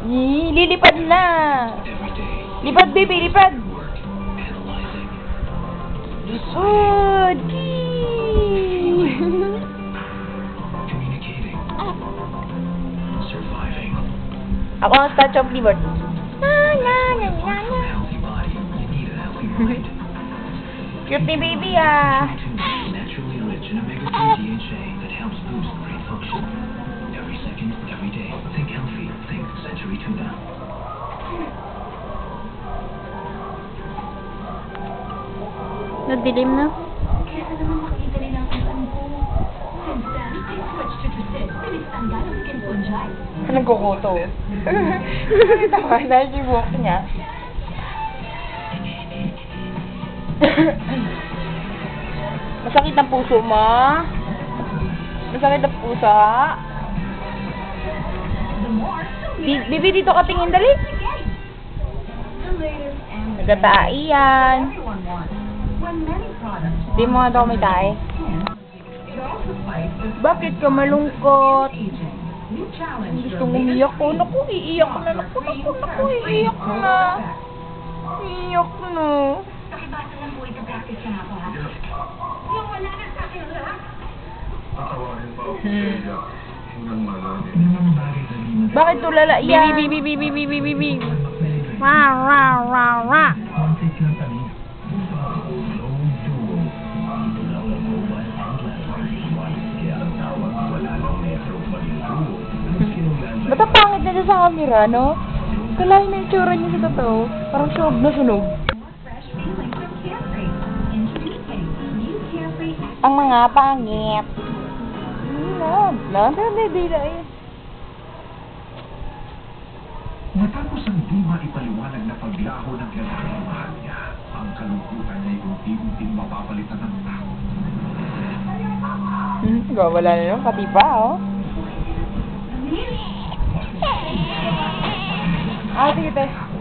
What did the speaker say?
Lilipad na. Lipad, baby, lipad. Lipad. Ako ang Statue of Liberty. Cute ni baby ah. Naturally rich in omega-3 DHA that helps boost brain function. Every second, every day. Think healthy. Think Century Tuna. Nadilim na. Kesa naman makita nila ang saan ko. Instead, I switched to Twisted. Bilis tanggal ang skin fungi. Nagkukuto. Tawa na yung buhok niya. Masakit ang puso mo? Masakit ang puso? Bibi, dito ka tingin, dali. Nagtatai yan. Di mo nga daw may tae. Bakit ka malungkot? Gusto mong umiyak ko? Naku, iiyak na. Naku, iiyak na. Iiyak na. Pakibasa lang po ito, practice lang ako ha. Yung wala na sa akin lahat. Tatawarin pa ako siya hanggang malalim. Bakit tulala yan? Bibi. Ra. Ba't ang pangit na dyan sa camera, no? Kalahin na yung tsura niya sa totoo. Parang sunog na sunog. Ang mga pangit. Matapos ang di maipaliwanag na paglaho ng lalaking mahal niya, ang kalungkutan niya ay unti-unting mapapalitan ng tao. Wala na yun, pati pa, oh. Sige, te.